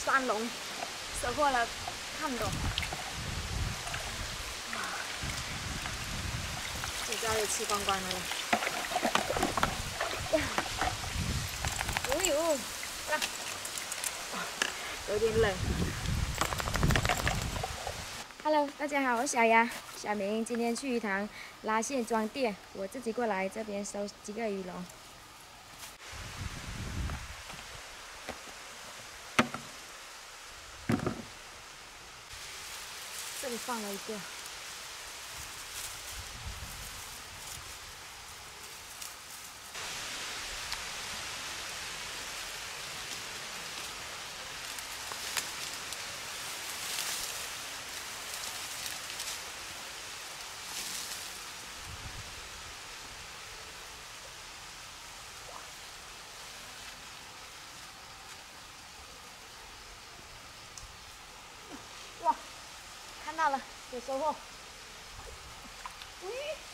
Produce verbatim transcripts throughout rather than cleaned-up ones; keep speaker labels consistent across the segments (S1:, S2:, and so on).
S1: 三笼，收获了看笼。这家也吃光光了。哎呦，啊，有点冷。Hello， 大家好，我是小杨。小明今天去一趟拉线装店，我自己过来这边收几个鱼笼。这里放了一个。哇，看到了，有收获。喂，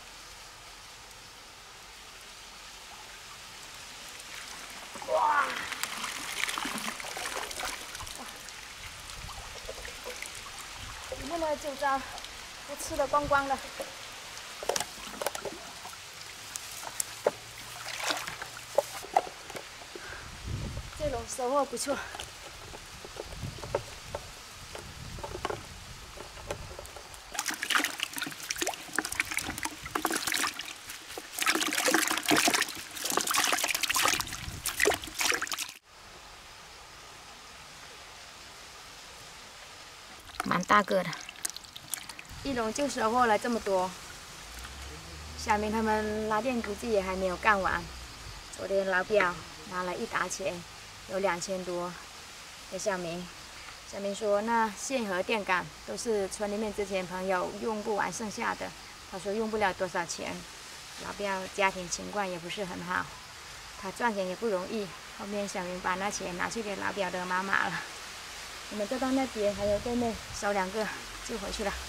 S1: 哇，里面的酒糟都吃得光光了。这种收获不错。蛮大个的，一笼就收获了这么多。小明他们拉店估计也还没有干完。昨天老表拿了一沓钱，有两千多给小明。小明说那线和电杆都是村里面之前朋友用不完剩下的，他说用不了多少钱。老表家庭情况也不是很好，他赚钱也不容易。后面小明把那钱拿去给老表的妈妈了。我们就到那边，还有对面收两个就回去了。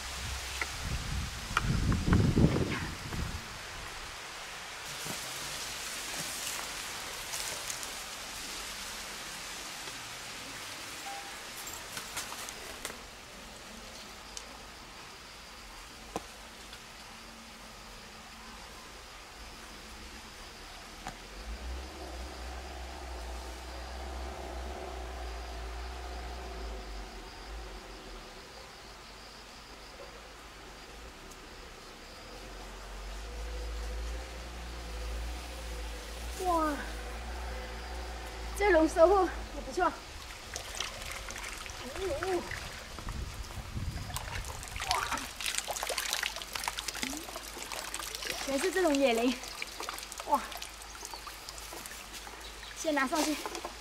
S1: 哇，这笼收获也不错。哦，哇，全是这种野灵，哇！先拿上去。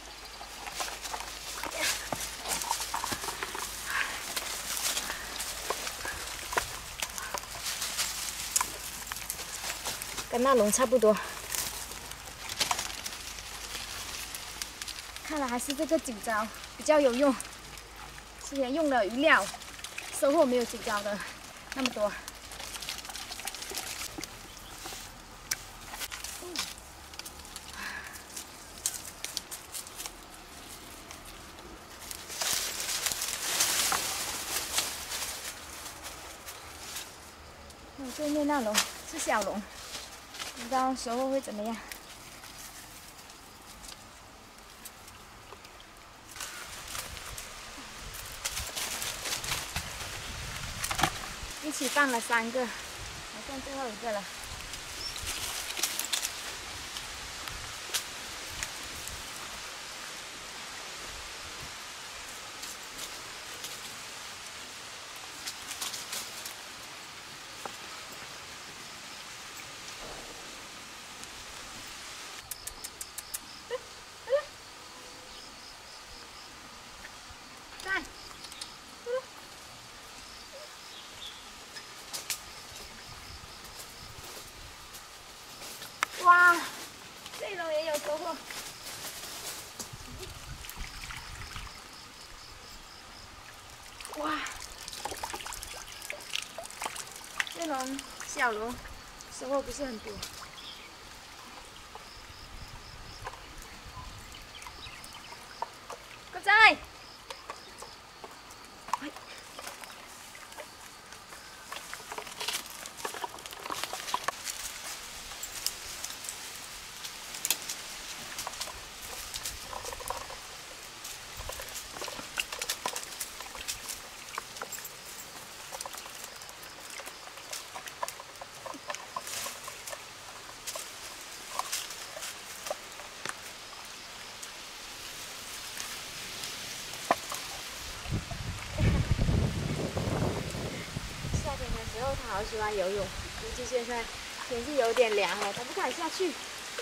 S1: 跟那笼差不多。看来还是这个酒糟比较有用。之前用了鱼料，收获没有酒糟的那么多。我对面那笼是小笼，不知道收获会怎么样。一起放了三个，还剩最后一个了。在。哇，这笼也有收获。哇，这笼小笼收获不是很多。个在， 他好喜欢游泳，估计现在天气有点凉了，他不敢下去。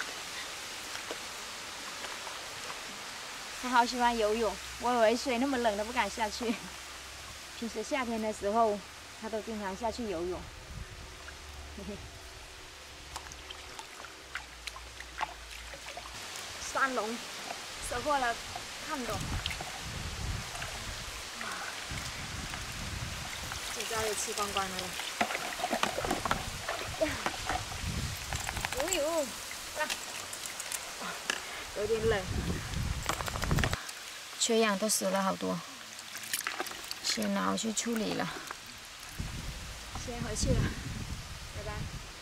S1: 他好喜欢游泳，我以为水那么冷，他不敢下去。平时夏天的时候，他都经常下去游泳。嘿嘿。三龙收获了看懂。这家也吃光光了嘞。游泳，来，有点冷。缺氧都死了好多，先拿回去处理了。先回去了，拜拜。